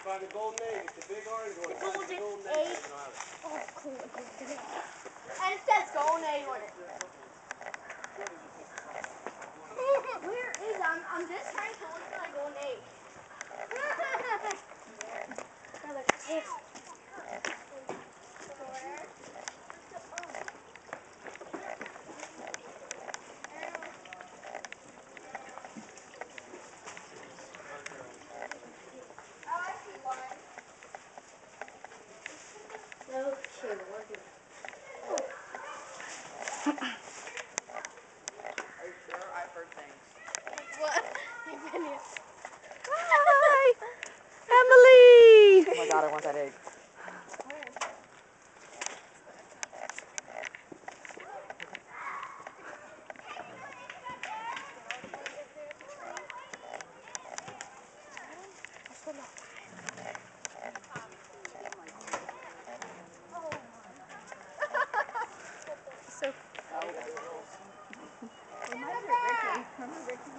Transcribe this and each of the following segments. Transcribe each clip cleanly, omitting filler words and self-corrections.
find the golden egg. It's the big orange one. The golden egg. Oh, cool. The golden egg. And it says golden egg on it. Where is it? I'm just trying to look for a golden egg. Now look at this. Okay, we're good. Are you sure? I've heard things. What? Hi, Emily. Oh my god, I want that egg. So. Reminds me of Ricky. Remember Ricky?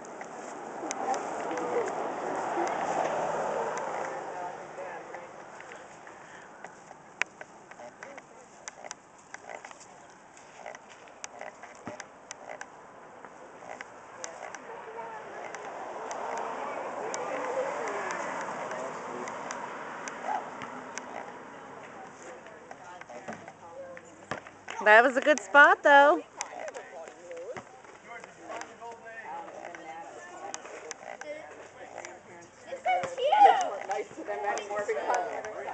That was a good spot, though. It says here. Nice to them anymore because